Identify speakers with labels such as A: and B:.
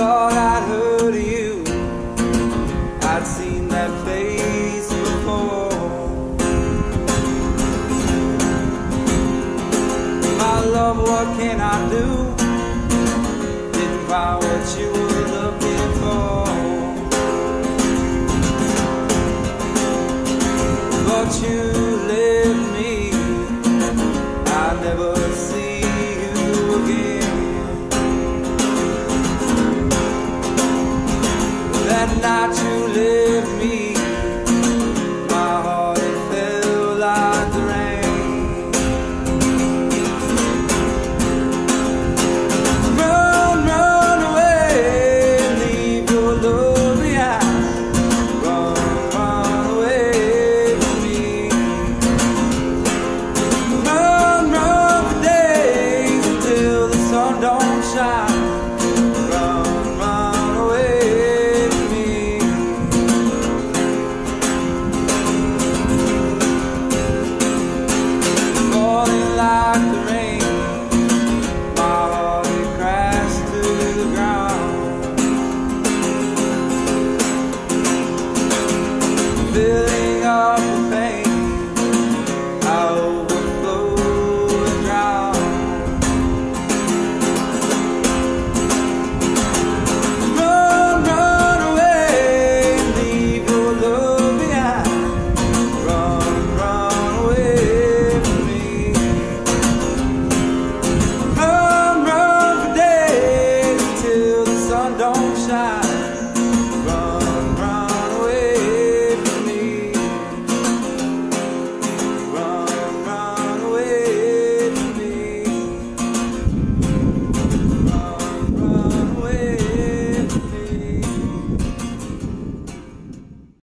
A: thought I'd heard of you. I'd seen that face before. My love, what can I do? Didn't find what you were looking for. But you